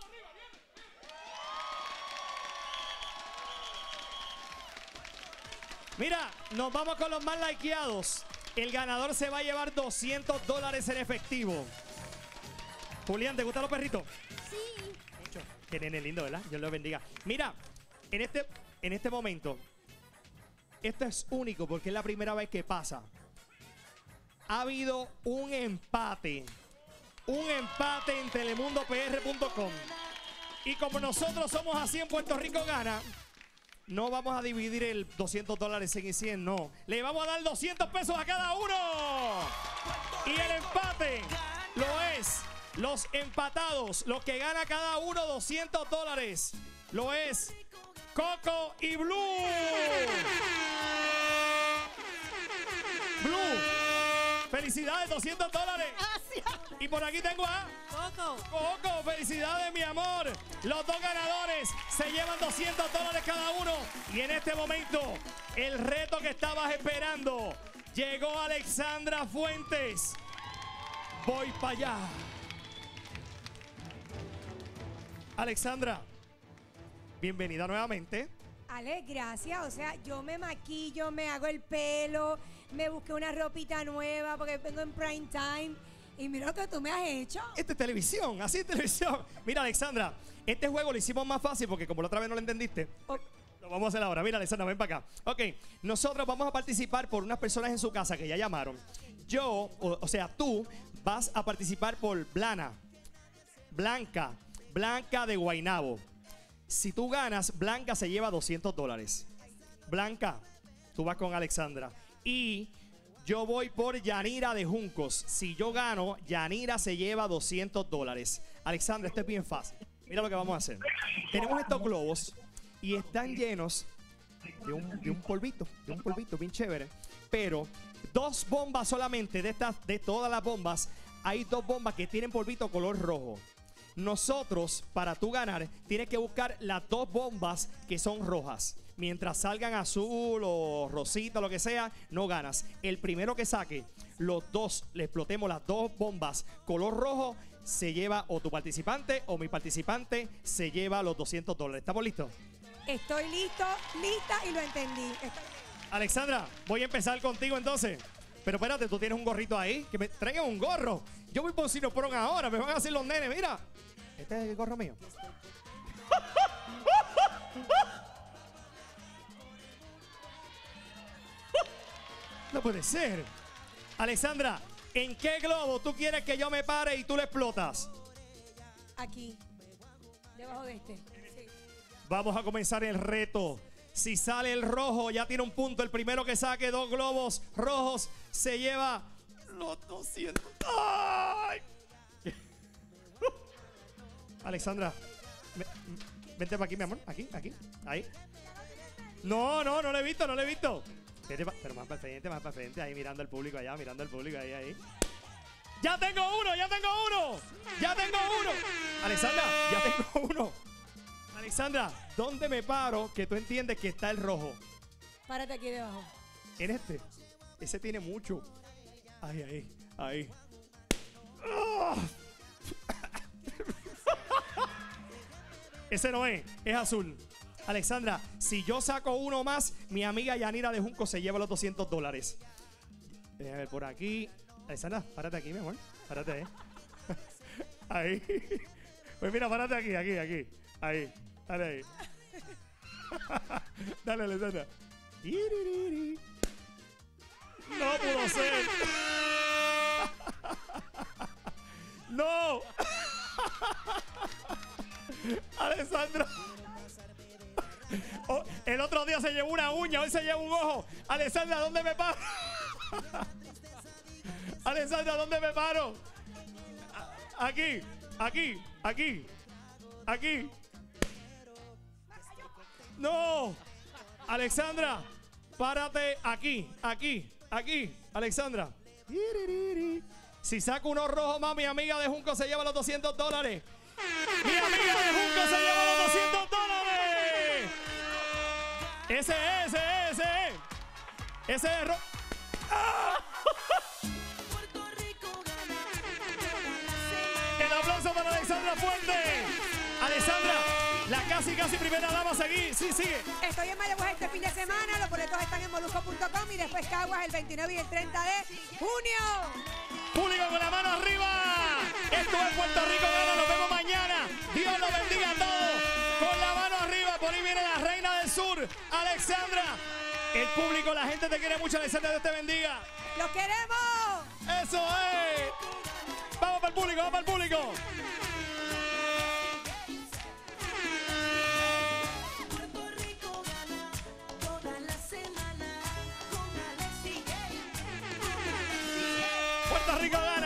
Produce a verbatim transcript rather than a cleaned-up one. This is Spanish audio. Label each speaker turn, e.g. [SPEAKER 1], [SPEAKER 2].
[SPEAKER 1] Mira, nos vamos con los más likeados. El ganador se va a llevar doscientos dólares en efectivo. Julián, ¿te gustan los perritos?
[SPEAKER 2] Sí.
[SPEAKER 1] Mucho. Qué nene lindo, ¿verdad? Dios los bendiga. Mira, en este, en este momento, esto es único porque es la primera vez que pasa. Ha habido un empate. Un empate en telemundo p r punto com. Y como nosotros somos así en Puerto Rico Gana, no vamos a dividir el doscientos dólares en cien, no. Le vamos a dar doscientos pesos a cada uno. Y el empate lo es los empatados, los que gana cada uno doscientos dólares. Lo es Coco y Blue. Blue, felicidades, doscientos dólares. Y por aquí tengo a
[SPEAKER 2] Coco.
[SPEAKER 1] Coco, felicidades, mi amor. Los dos ganadores se llevan doscientos dólares cada uno. Y en este momento, el reto que estabas esperando. Llegó Alexandra Fuentes. Voy para allá. Alexandra, bienvenida nuevamente.
[SPEAKER 3] Ale, gracias. O sea, yo me maquillo, me hago el pelo, me busqué una ropita nueva porque vengo en prime time. Y mira lo que tú me has hecho.
[SPEAKER 1] Esta es televisión, así es televisión. Mira, Alexandra, este juego lo hicimos más fácil porque como la otra vez no lo entendiste,
[SPEAKER 3] Oh.
[SPEAKER 1] lo vamos a hacer ahora. Mira, Alexandra, ven para acá. Ok, nosotros vamos a participar por unas personas en su casa que ya llamaron. Yo, o, o sea, tú vas a participar por Blana, Blanca, Blanca de Guaynabo. Si tú ganas, Blanca se lleva doscientos dólares. Blanca, tú vas con Alexandra. Y yo voy por Yanira de Juncos. Si yo gano, Yanira se lleva doscientos dólares. Alexandra, esto es bien fácil. Mira lo que vamos a hacer. Tenemos estos globos y están llenos de un, de un polvito, de un polvito bien chévere. Pero dos bombas solamente de estas, de todas las bombas, hay dos bombas que tienen polvito color rojo. Nosotros, para tú ganar, tienes que buscar las dos bombas que son rojas. Mientras salgan azul o rosita, lo que sea, no ganas. El primero que saque, los dos, le explotemos las dos bombas color rojo, se lleva o tu participante o mi participante se lleva los doscientos dólares. ¿Estamos listos?
[SPEAKER 3] Estoy listo, lista y lo entendí. Estoy...
[SPEAKER 1] Alexandra, voy a empezar contigo entonces. Pero espérate, tú tienes un gorrito ahí. Que me traigan un gorro. Yo voy por Sinopron ahora. Me van a hacer los nenes, mira. Este es el gorro mío. No puede ser. Alexandra, ¿en qué globo tú quieres que yo me pare y tú le explotas?
[SPEAKER 3] Aquí, debajo de este. Sí.
[SPEAKER 1] Vamos a comenzar el reto. Si sale el rojo, ya tiene un punto. El primero que saque dos globos rojos se lleva los doscientos. ¡Ay! Alexandra, me, vente para aquí, mi amor. Aquí, aquí, ahí. No, no, no lo he visto, no lo he visto. Vete pa, pero más para frente, más para frente. Ahí mirando al público allá, mirando al público ahí, ahí. ¡Ya tengo uno! ¡Ya tengo uno! ¡Ya tengo uno! Alexandra, ya tengo uno. Alexandra, ¿dónde me paro que tú entiendes que está el rojo?
[SPEAKER 3] Párate aquí debajo.
[SPEAKER 1] En este. Ese tiene mucho. Ahí, ahí, ahí. ¡Oh! Ese no es, es azul. Alexandra, si yo saco uno más, mi amiga Yanira de Junco se lleva los doscientos dólares. Déjame ver por aquí. Alexandra, párate aquí, mi amor. Párate ahí. Ahí. Pues mira, párate aquí, aquí, aquí. Ahí. Dale ahí. Dale, Alexandra. No pudo ser. No. Alexandra. Oh, el otro día se llevó una uña, hoy se lleva un ojo. Alexandra, ¿dónde me paro? Alexandra, ¿dónde me paro? Aquí, aquí, aquí, aquí. No. Alexandra, párate aquí, aquí, aquí. Alexandra. Si saco uno rojo más, mi amiga de Junco se lleva los doscientos dólares. Mi amiga de Junco se lleva los doscientos dólares. Ese es, ese es, ese es. Ese es rojo. ¡Ah! El aplauso para Alexandra Fuentes. Alessandra, la casi, casi primera dama, seguí, sí, sigue.
[SPEAKER 3] Estoy en Mayagüez este fin de semana, los boletos están en molusco punto com y después Caguas el veintinueve y el treinta de junio.
[SPEAKER 1] Público con la mano arriba. Esto es Puerto Rico Gana, nos vemos mañana. Dios los bendiga a todos. Con la mano arriba, por ahí viene la reina del sur, Alessandra. El público, la gente te quiere mucho, Alessandra, Dios te bendiga.
[SPEAKER 3] ¡Los queremos!
[SPEAKER 1] ¡Eso es! ¡Vamos para el público, vamos para el público!
[SPEAKER 2] Puerto Rico gana toda la semana con Alex y Gay.
[SPEAKER 1] ¡Puerto Rico gana!